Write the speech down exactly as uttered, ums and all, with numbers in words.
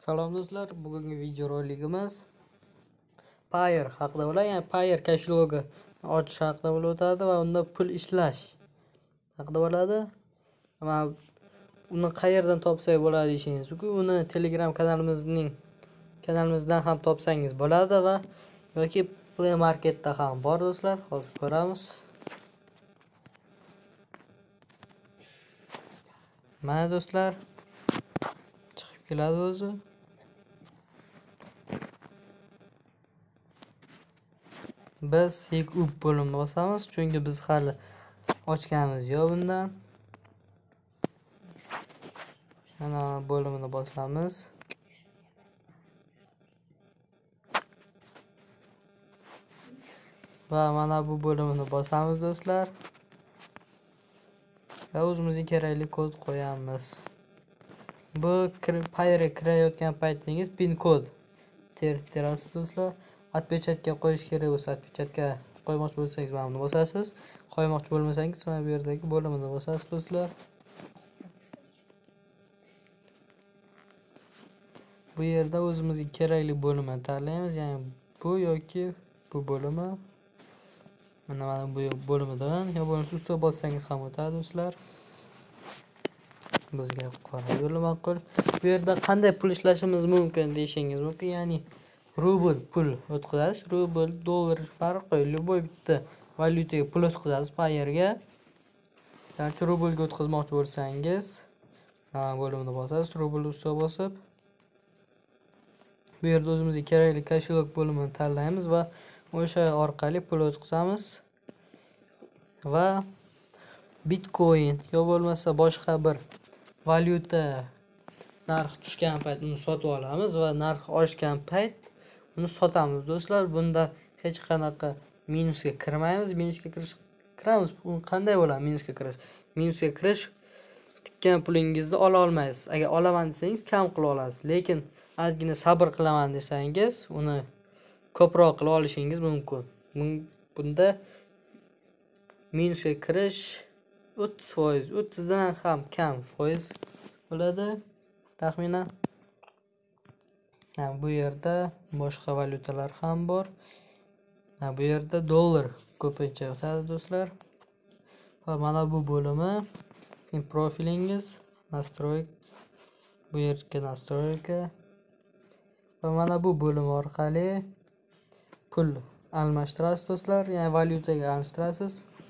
Salom do'stlar, bugungi video roligimiz Payeer haqida bo'ladi. Ya'ni Payeer kashlog'i ochish haqida bo'lib o'tadi va unda pul ishlash haqida bo'ladi. Va uni qayerdan topsak bo'ladi deyishingiz mumkin. Uni Telegram kanalimizning kanalimizdan ham topsangiz bo'ladi va yoki Play Marketda ham bor do'stlar. Hozir ko'ramiz. Mana do'stlar, chiqib keladi o'zi. Biz Seek Up bo'limini bosamiz, chunki biz hali ochganimiz yo'q bundan. Mana bo'limini bosamiz. Va mana bu bo'limini bosamiz do'stlar. Va o'zimizga kerakli kod qo'yamiz. Bu Payeerga kirayotgan paytingiz pin kod terasiz do'stlar. Отпечатка qo'yish kerak bo'lsa, отпечатка qo'ymoqchi bo'lsangiz mana buni bosasiz. Qo'ymoqchi bo'lmasangiz mana bu yerdagi bo'limini bosasiz do'stlar. Bu yerda o'zimizga kerakli bo'limni tanlaymiz, ya'ni bu yoki bu bo'limi. Mana mana bu bo'limidan yo bo'lmasa ustiga bossangiz ham o'tadi do'stlar. Bizga qora yo'li ma'qul. Bu yerda qanday pul ishlashimiz mumkin deyishingiz mumkin, ya'ni rubl pul o'tkazasiz, rubl, dollar farqi, любой bitta valyutaga pul o'tkazasiz Payeerga. Ya'ni rublga o'tkazmoqchi bo'lsangiz, mana bo'limini bosasiz, rubl ustiga bosib, bu yerda o'zimizga kerakli kashlog bo'limini tanlaymiz va o'sha orqali pul o'tkazamiz va Bitcoin yo bo'lmasa boshqa bir valyuta narx tushgan payt uni sotib olamiz va narx oshgan payt uni sotamiz do'stlar. Bunda hech qanaqa minusga kirmaymiz. Minusga kirish kiramiz. Bu qanday bo'ladi minusga kirish? Minusga kirish tikkan pulingizni ola olmaysiz. Agar olaman desangiz kam qilib olasiz, lekin ozgina sabr qilaman desangiz uni ko'proq qilib olishingiz mumkin. Bunda minusga kirish o'ttiz foiz, o'ttiz dan ham kam foiz bo'ladi taxminan. Bu yerda boshqa valyutalar ham bor. Bu yerda dollar ko'pincha o'tadi do'stlar. Va mana bu bo'limi sizning profilingiz, nastroyk, bu yerga nastroyka va mana bu bo'lim orqali pul almashtirasiz do'stlar, ya'ni valyutaga almashtirasiz.